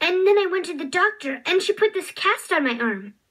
And then I went to the doctor, and she put this cast on my arm.